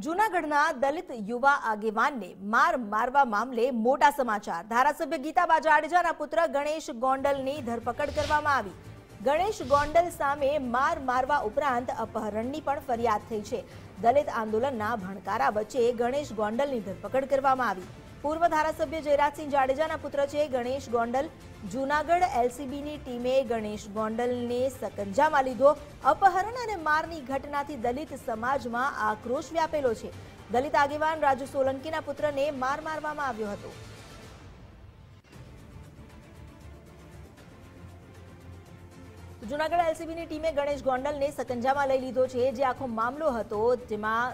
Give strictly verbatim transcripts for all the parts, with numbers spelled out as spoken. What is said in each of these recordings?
જૂનાગઢના દલિત યુવા આગેવાનને માર મારવા મામલે મોટા સમાચાર। ધારાસભ્ય ગીતાબા જાડેજાના પુત્ર ગણેશ ગોંડલની ધરપકડ કરવામાં આવી। ગણેશ ગોંડલ સામે માર મારવા ઉપરાંત અપહરણની પણ ફરિયાદ થઈ છે। દલિત આંદોલનના ભણકારા વચ્ચે ગણેશ ગોંડલની ધરપકડ કરવામાં આવી। પૂર્વ ધારાસભ્ય જયરાજસિંહ જાડેજાના પુત્ર છે ગણેશ ગોંડલ। જૂનાગઢ એલસીબીની ટીમે ગણેશ ગોંડલને સકંજામાં લીધો। અપહરણ અને મારની ઘટનાથી દલિત સમાજમાં આક્રોશ વ્યાપેલો છે। દલિત આગેવાન રાજુ સોલંકીના પુત્રને માર મારવામાં આવ્યો હતો। જૂનાગઢ એલસીબીની ટીમે ગણેશ ગોંડલને સકંજામાં લઈ લીધો છે। જે આખો મામલો હતો જેમાં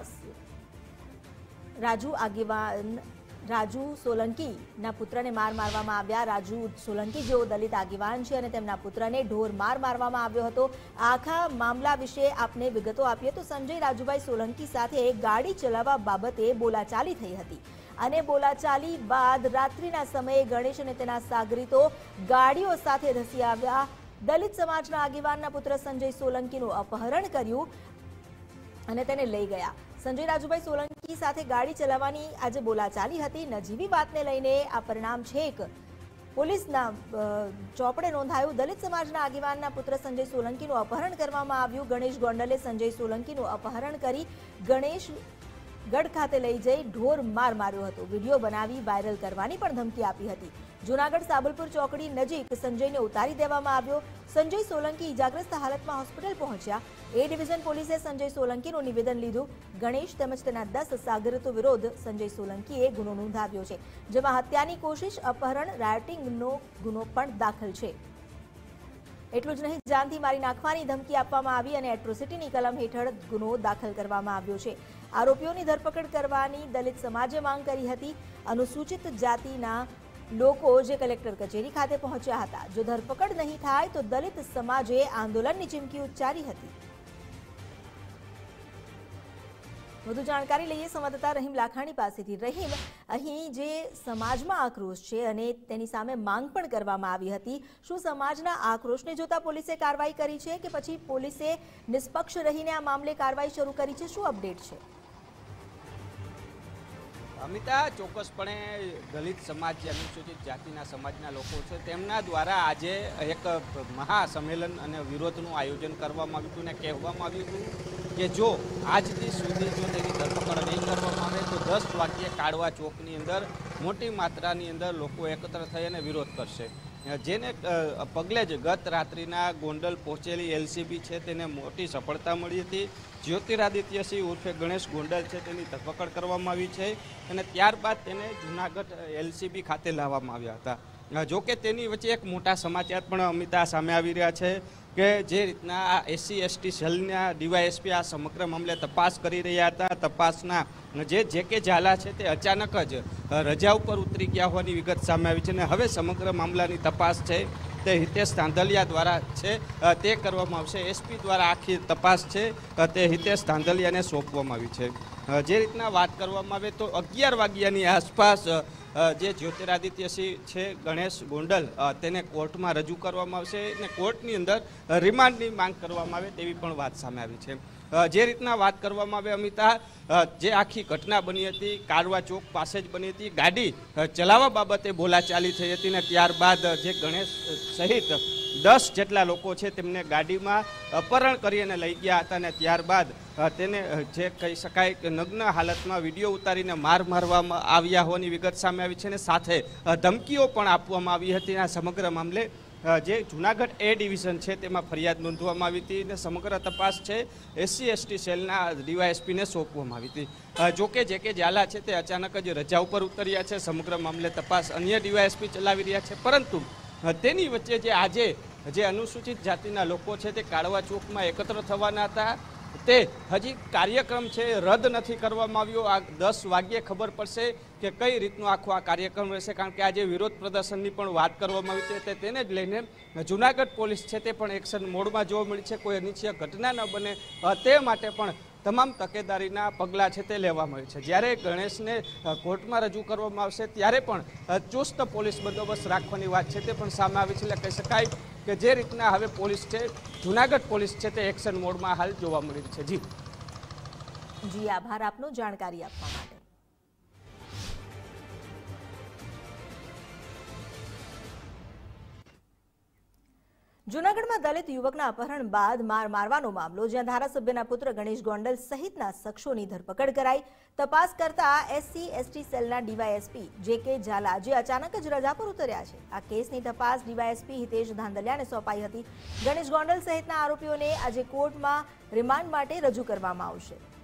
રાજુ આગેવાન રાજુ સોલંકીના પુત્રને માર મારવામાં આવ્યા। રાજુ સોલંકી જેઓ દલિત આગેવાન છે અને તેમના પુત્રને ઢોર માર મારવામાં આવ્યો હતો। આખા મામલા વિશે આપને વિગતો આપીએ તો સંજય રાજુભાઈ સોલંકી સાથે ગાડી ચલાવવા બાબતે બોલાચાલી થઈ હતી અને બોલાચાલી બાદ રાત્રિના સમયે ગણેશ અને તેના સાગરીતો ગાડીઓ સાથે ધસી આવ્યા। દલિત સમાજના આગેવાનના પુત્ર સંજય સોલંકીનું અપહરણ કર્યું અને તેને લઈ ગયા। સંજય રાજુભાઈ સોલંકી સાથે ગાડી ચલાવવાની આજે બોલાચાલી હતી। નજીવી વાતને લઈને આ પરિણામ છેક પોલીસના ચોપડે નોંધાયું। દલિત સમાજના આગેવાનના પુત્ર સંજય સોલંકીનું અપહરણ કરવામાં આવ્યું। ગણેશ ગોંડલે સંજય સોલંકીનું અપહરણ કરી ગણેશ ગઢ ખાતે લઈ જઈ ઢોર માર માર્યો હતો। વિડીયો બનાવી વાયરલ કરવાની પણ ધમકી આપી હતી। જૂનાગઢ સાબલપુર ચોકડી નજીક સંજયને ઉતારી દેવામાં આવ્યો। સંજય સોલંકી ઇજાગ્રસ્ત હાલતમાં હોસ્પિટલ પહોંચ્યા। એ ડિવિઝન પોલીસે સંજય સોલંકીનું નિવેદન લીધું। ગણેશ તેમજ તેના દસ સાગરીતો વિરુદ્ધ સંજય સોલંકીએ ગુનો નોંધાવ્યો છે, જેમાં હત્યાની કોશિશ, અપહરણ, રાયોટિંગનો ગુનો પણ દાખલ છે। એટલું જ નહીં, જાનથી મારી નાખવાની ધમકી આપવામાં આવી અને એટ્રોસિટીની કલમ હેઠળ ગુનો દાખલ કરવામાં આવ્યો છે। આરોપીઓની ધરપકડ કરવાની દલિત સમાજે માંગ કરી હતી। અનુસૂચિત જાતિના લોકો જે કલેક્ટર કચેરી ખાતે પહોંચ્યા હતા। જો ધરપકડ નહીં થાય તો દલિત સમાજે આંદોલનની ચીમકી ઉચ્ચારી હતી। વધુ જાણકારી લઈએ સંવાદદાતા રહીમ લાખાણી પાસેથી। રહીમ, અહીં જે સમાજમાં આક્રોશ છે અને તેની સામે માંગ પણ કરવામાં આવી હતી, શું સમાજના આક્રોશને જોતા પોલીસે કાર્યવાહી કરી છે કે પછી પોલીસે નિષ્પક્ષ રહીને આ મામલે કાર્યવાહી શરૂ કરી છે? શું અપડેટ છે? અમિતા, ચોક્કસપણે દલિત સમાજ જે અનુસૂચિત જાતિના સમાજના લોકો છે તેમના દ્વારા આજે એક મહાસંમેલન અને વિરોધનું આયોજન કરવામાં આવ્યું હતું અને કહેવામાં આવ્યું હતું કે જો આજથી સુધી જો તેની ધરપકડ નહીં કરવામાં આવે તો દસ વાગ્યે કાળવા ચોકની અંદર મોટી માત્રાની અંદર લોકો એકત્ર થઈ અને વિરોધ કરશે। જેને પગલે જ ગત રાત્રિના ગોંડલ પહોંચેલી એલસીબી છે તેને મોટી સફળતા મળી હતી। જ્યોતિરાદિત્યસિંહ ઉર્ફે ગણેશ ગોંડલ છે તેની ધરપકડ કરવામાં આવી છે અને ત્યારબાદ તેને જૂનાગઢ એલસીબી ખાતે લાવવામાં આવ્યા હતા। જોકે તેની વચ્ચે એક મોટા સમાચાર પણ અમિતા સામે આવી રહ્યા છે કે જે રીતના આ એસસી એસટી સેલના ડીવાયએસપી આ સમગ્ર મામલે તપાસ કરી રહ્યા હતા, તપાસના જે જે કે ઝાલા છે તે અચાનક જ રજા ઉપર ઉતરી ગયા હોવાની વિગત સામે આવી છે અને હવે સમગ્ર મામલાની તપાસ છે તે હિતેશ ધાંધલિયા દ્વારા છે તે કરવામાં આવશે। એસપી દ્વારા આખી તપાસ છે તે હિતેશ ધાંધલિયાને સોંપવામાં આવી છે। જે રીતના વાત કરવામાં આવે તો અગિયાર વાગ્યાની આસપાસ જે જ્યોતિરાદિત્યસિંહ છે ગણેશ ગોંડલ તેને કોર્ટમાં રજૂ કરવામાં આવશે અને કોર્ટની અંદર રિમાન્ડની માંગ કરવામાં આવે તેવી પણ વાત સામે આવી છે। જે રીતના વાત કરવામાં આવે અમિતા, જે આખી ઘટના બની હતી કાળવા ચોક પાસે જ બની હતી। ગાડી ચલાવવા બાબતે બોલાચાલી થઈ હતી અને ત્યારબાદ જે ગણેશ સહિત દસ જેટલા લોકો છે તેમને ગાડીમાં અપહરણ કરી અને લઈ ગયા હતા અને ત્યારબાદ તેને જે કહી શકાય કે નગ્ન હાલતમાં વિડીયો ઉતારીને માર મારવામાં આવ્યા હોવાની વિગત સામે આવી છે અને સાથે ધમકીઓ પણ આપવામાં આવી હતી। આ સમગ્ર મામલે જે જૂનાગઢ એ ડિવિઝન છે તેમાં ફરિયાદ નોંધવામાં આવી હતી અને સમગ્ર તપાસ છે એસસી એસટી સેલના ડીવાયએસપીને સોંપવામાં આવી હતી। જોકે જે કે ઝાલા છે તે અચાનક જ રજા ઉપર ઉતર્યા છે। સમગ્ર મામલે તપાસ અન્ય ડીવાયએસપી ચલાવી રહ્યા છે, પરંતુ તેની વચ્ચે જે આજે જે અનુસૂચિત જાતિના લોકો છે તે કાળવા ચોકમાં એકત્ર થવાના હતા તે હજી કાર્યક્રમ છે રદ નથી કરવામાં આવ્યો। આ દસ વાગ્યે ખબર પડશે કે કઈ રીતનો આખો આ કાર્યક્રમ રહેશે, કારણ કે આજે વિરોધ પ્રદર્શનની પણ વાત કરવામાં આવી છે। તેને જ લઈને જૂનાગઢ પોલીસ છે તે પણ એક્શન મોડમાં જોવા મળી છે। કોઈ અનિચ્છનીય ઘટના ન બને તે માટે પણ તમામ તકેદારીના પગલાં છે તે લેવામાં આવે છે। જ્યારે ગણેશને કોર્ટમાં રજૂ કરવામાં આવશે ત્યારે પણ ચુસ્ત પોલીસ બંદોબસ્ત રાખવાની વાત છે તે પણ સામે આવી છે। એટલે કહી શકાય કે જે રીતના હવે પોલીસ છે જૂનાગઢ પોલીસ છે તે એક્શન મોડમાં હાલ જોવા મળી રહી છે। જી જી આભાર આપનો જાણકારી આપવા માટે। જૂનાગઢમાં દલિત યુવકના અપહરણ બાદ માર મારવાનો મામલો, જ્યાં ધારાસભ્યના પુત્ર ગણેશ ગોંડલ સહિતના શખ્સોની ધરપકડ કરાઈ। તપાસ કરતા એસસી એસટી સેલના ડીવાયએસપી જે કે ઝાલા જે અચાનક જ રજા પર ઉતર્યા છે। આ કેસની તપાસ ડીવાયએસપી હિતેશ ધાંધલિયાને સોંપાઈ હતી। ગણેશ ગોંડલ સહિતના આરોપીઓને આજે કોર્ટમાં રિમાન્ડ માટે રજૂ કરવામાં આવશે।